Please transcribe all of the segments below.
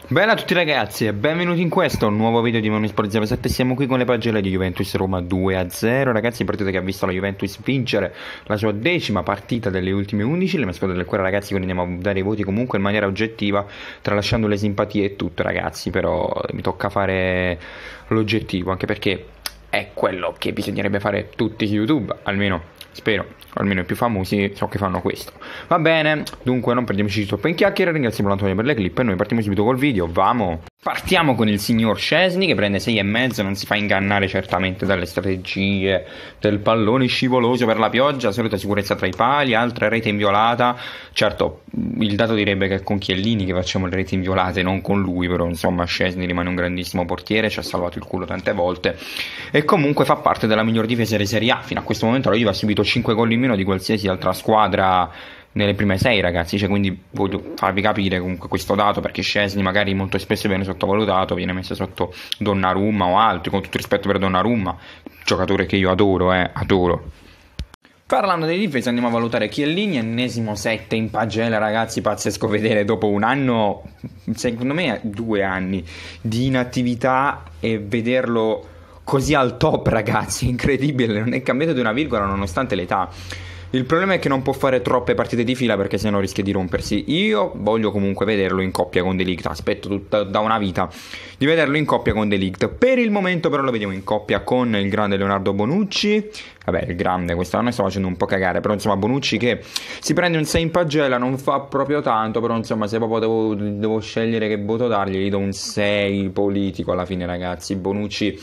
Bella a tutti ragazzi e benvenuti in questo nuovo video di Monosport 07. Siamo qui con le pagelle di Juventus Roma 2-0. Ragazzi, partita che ha visto la Juventus vincere la sua 10ª partita delle ultime 11. Le squadre del cuore, ragazzi, quindi andiamo a dare i voti comunque in maniera oggettiva, tralasciando le simpatie e tutto, ragazzi. Però mi tocca fare l'oggettivo, anche perché è quello che bisognerebbe fare tutti su YouTube, almeno spero, almeno i più famosi so che fanno questo. Va bene, dunque non perdiamoci troppo in chiacchiere. Ringraziamo l'Antonio per le clip e noi partiamo subito col video. Vamo! Partiamo con il signor Szczesny che prende 6,5, non si fa ingannare certamente dalle strategie del pallone scivoloso per la pioggia, solita sicurezza tra i pali, altra rete inviolata. Certo, il dato direbbe che è con Chiellini che facciamo le reti inviolate, non con lui, però insomma Szczesny rimane un grandissimo portiere, ci ha salvato il culo tante volte e comunque fa parte della miglior difesa di Serie A. Fino a questo momento la Juve ha subito 5 gol in meno di qualsiasi altra squadra nelle prime 6, ragazzi, cioè, quindi voglio farvi capire comunque questo dato, perché Szczesny magari molto spesso viene sottovalutato, viene messo sotto Donnarumma o altri, con tutto rispetto per Donnarumma, giocatore che io adoro, adoro. Parlando di difesa andiamo a valutare Chiellini, ennesimo 7 in pagella, ragazzi, pazzesco vedere dopo un anno, secondo me 2 anni di inattività e vederlo così al top, ragazzi, incredibile, non è cambiato di una virgola nonostante l'età. Il problema è che non può fare troppe partite di fila perché sennò rischia di rompersi. Io voglio comunque vederlo in coppia con De Ligt, aspetto da una vita di vederlo in coppia con De Ligt. Per il momento però lo vediamo in coppia con il grande Leonardo Bonucci. Vabbè, il grande, quest'anno sto facendo un po' cagare, però insomma Bonucci che si prende un 6 in pagella, non fa proprio tanto, però insomma se proprio devo scegliere che voto dargli, gli do un 6 politico alla fine, ragazzi. Bonucci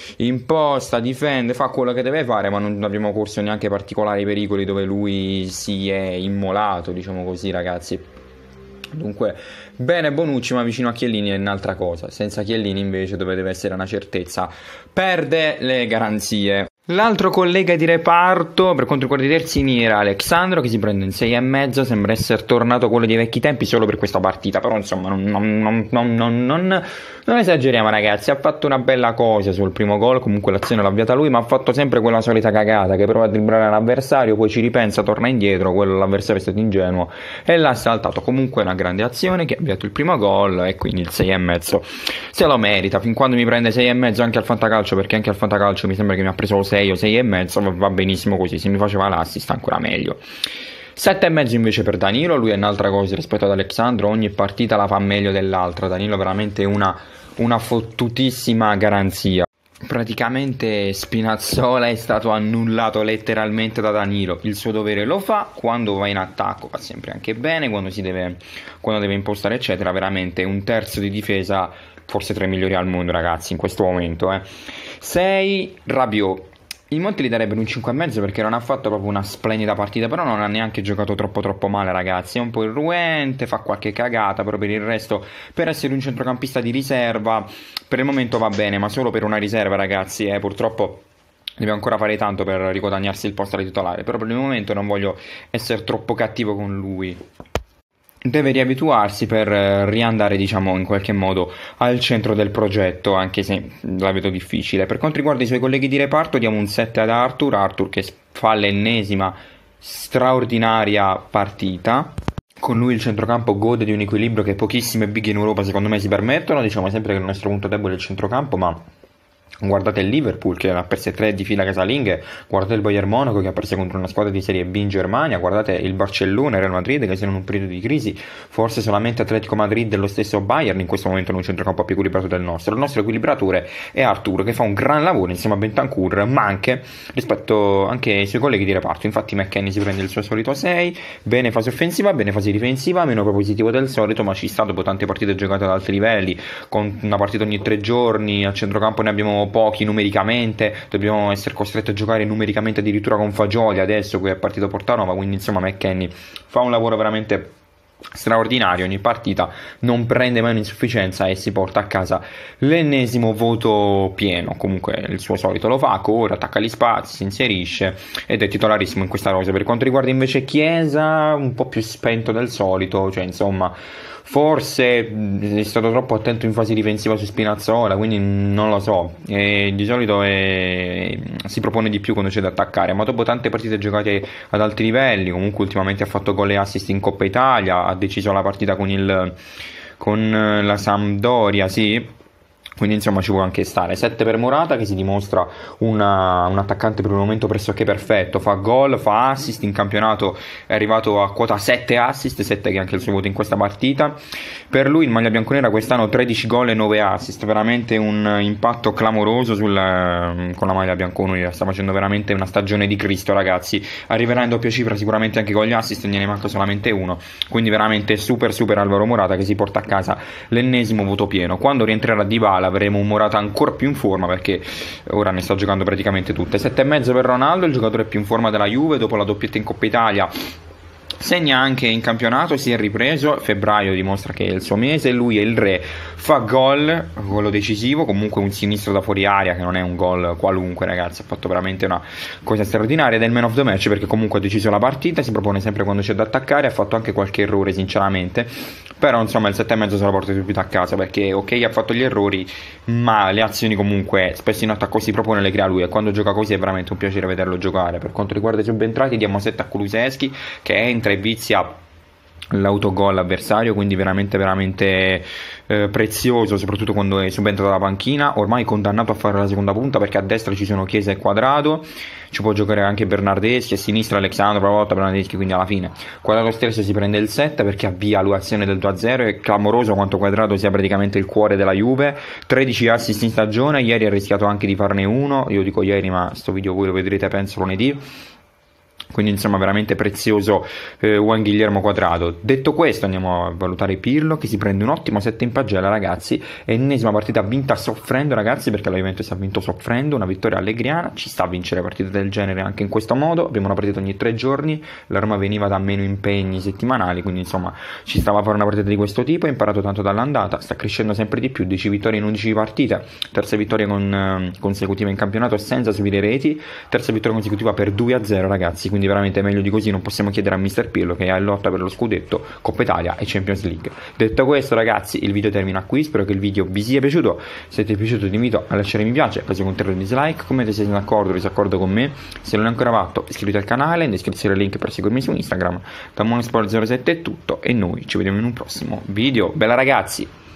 imposta, difende, fa quello che deve fare, ma non abbiamo corso neanche particolari pericoli dove lui si è immolato, diciamo così, ragazzi. Dunque, bene Bonucci, ma vicino a Chiellini è un'altra cosa. Senza Chiellini invece, dove deve essere una certezza, perde le garanzie. L'altro collega di reparto per quanto riguarda i terzini era Alexandro, che si prende in 6,5, sembra essere tornato quello dei vecchi tempi solo per questa partita, però insomma non esageriamo, ragazzi. Ha fatto una bella cosa sul primo gol, comunque l'azione l'ha avviata lui, ma ha fatto sempre quella solita cagata che prova a dribblare l'avversario, poi ci ripensa, torna indietro, l'avversario è stato ingenuo e l'ha saltato. Comunque una grande azione che ha avviato il primo gol e quindi il 6,5 se lo merita. Fin quando mi prende 6,5 anche al fantacalcio, perché anche al fantacalcio mi sembra che mi ha preso 6 o 6,5, va benissimo così. Se mi faceva l'assist ancora meglio. 7,5 invece per Danilo, lui è un'altra cosa rispetto ad Alexandro, ogni partita la fa meglio dell'altra. Danilo è veramente una fottutissima garanzia. Praticamente Spinazzola è stato annullato letteralmente da Danilo. Il suo dovere lo fa, quando va in attacco va sempre anche bene, quando deve impostare eccetera. Veramente un terzo di difesa, forse tra i migliori al mondo, ragazzi, in questo momento. 6 Rabiot. Il Monti gli darebbero un 5,5 perché non ha fatto proprio una splendida partita, però non ha neanche giocato troppo male, ragazzi. È un po' irruente, fa qualche cagata, però per il resto, per essere un centrocampista di riserva, per il momento va bene, ma solo per una riserva, ragazzi. Purtroppo deve ancora fare tanto per riguadagnarsi il posto da titolare, però per il momento non voglio essere troppo cattivo con lui. Deve riabituarsi per riandare, diciamo, in qualche modo al centro del progetto, anche se la vedo difficile. Per quanto riguarda i suoi colleghi di reparto diamo un 7 ad Arthur che fa l'ennesima straordinaria partita. Con lui il centrocampo gode di un equilibrio che pochissime big in Europa secondo me si permettono. Diciamo sempre che il nostro punto debole è il centrocampo, ma guardate il Liverpool che ha perso 3 di fila casalinghe, guardate il Bayern Monaco che ha perso contro una squadra di Serie B in Germania, guardate il Barcellona e il Real Madrid che sono in un periodo di crisi, forse solamente Atletico Madrid e lo stesso Bayern in questo momento hanno un centrocampo più equilibrato del nostro. Il nostro equilibratore è Arthur che fa un gran lavoro insieme a Bentancur, ma anche rispetto anche ai suoi colleghi di reparto. Infatti McKennie si prende il suo solito 6, bene fase offensiva, bene fase difensiva, meno propositivo del solito, ma ci sta dopo tante partite giocate ad alti livelli, con una partita ogni 3 giorni, a centrocampo ne abbiamo pochi numericamente, dobbiamo essere costretti a giocare numericamente addirittura con Fagioli adesso che è partito Portanova, quindi insomma McKennie fa un lavoro veramente straordinario ogni partita, non prende mai un'insufficienza e si porta a casa l'ennesimo voto pieno. Comunque il suo solito lo fa, corre, attacca gli spazi, si inserisce ed è titolarissimo in questa rosa. Per quanto riguarda invece Chiesa, un po' più spento del solito, cioè insomma forse è stato troppo attento in fase difensiva su Spinazzola, quindi non lo so, di solito si propone di più quando c'è da attaccare, ma dopo tante partite giocate ad alti livelli, comunque ultimamente ha fatto gol e assist in Coppa Italia, ha deciso la partita con con la Sampdoria, sì. Quindi insomma ci può anche stare. 7 per Morata, che si dimostra un attaccante per il momento pressoché perfetto, fa gol, fa assist, in campionato è arrivato a quota 7 assist, 7 che è anche il suo voto in questa partita. Per lui in maglia bianconera quest'anno 13 gol e 9 assist, veramente un impatto clamoroso con la maglia bianconera, sta facendo veramente una stagione di Cristo, ragazzi. Arriverà in doppia cifra sicuramente anche con gli assist, gliene manca solamente uno, quindi veramente super Alvaro Morata, che si porta a casa l'ennesimo voto pieno. Quando rientrerà Dybala avremo un Morata ancora più in forma, perché ora ne sta giocando praticamente tutte. 7,5 per Ronaldo, il giocatore più in forma della Juve dopo la doppietta in Coppa Italia. Segna anche in campionato, si è ripreso, febbraio dimostra che è il suo mese, lui è il re, fa gol decisivo, comunque un sinistro da fuori area che non è un gol qualunque, ragazzi, ha fatto veramente una cosa straordinaria, ed è il man of the match perché comunque ha deciso la partita, si propone sempre quando c'è da attaccare, ha fatto anche qualche errore sinceramente, però insomma il 7,5 se la porta subito a casa, perché ok ha fatto gli errori, ma le azioni comunque spesso in attacco si propone, le crea lui, e quando gioca così è veramente un piacere vederlo giocare. Per quanto riguarda i subentrati diamo 7 a Kulusevski, che entra e vizia l'autogol avversario, quindi veramente prezioso, soprattutto quando è subentrato dalla panchina, ormai condannato a fare la seconda punta perché a destra ci sono Chiesa e Quadrado, ci può giocare anche Bernardeschi, a sinistra Alexandro, una volta Bernardeschi, quindi alla fine Quadrado stesso si prende il 7 perché avvia l'azione del 2-0, è clamoroso quanto Quadrado sia praticamente il cuore della Juve, 13 assist in stagione, ieri ha rischiato anche di farne uno, io dico ieri ma sto video voi lo vedrete penso lunedì. Quindi insomma veramente prezioso Juan Guillermo Quadrado. Detto questo andiamo a valutare Pirlo, che si prende un ottimo 7 in pagella, ragazzi, ennesima partita vinta soffrendo, ragazzi, perché la Juventus ha vinto soffrendo, una vittoria allegriana, ci sta a vincere partite del genere anche in questo modo, abbiamo una partita ogni 3 giorni, la Roma veniva da meno impegni settimanali, quindi insomma ci stava a fare una partita di questo tipo, ha imparato tanto dall'andata, sta crescendo sempre di più, 10 vittorie in 11 partite, terza vittoria consecutiva in campionato senza subire reti, terza vittoria consecutiva per 2-0, ragazzi, quindi veramente meglio di così non possiamo chiedere a Mister Pirlo, che è in lotta per lo scudetto, Coppa Italia e Champions League. Detto questo, ragazzi, il video termina qui, spero che il video vi sia piaciuto, se ti è piaciuto ti invito a lasciare mi piace, caso contrario dislike, commenta se siete d'accordo o disaccordo con me, se non è ancora fatto iscriviti al canale, in descrizione il link per seguirmi su Instagram. Da Monesport07 è tutto e noi ci vediamo in un prossimo video, bella ragazzi!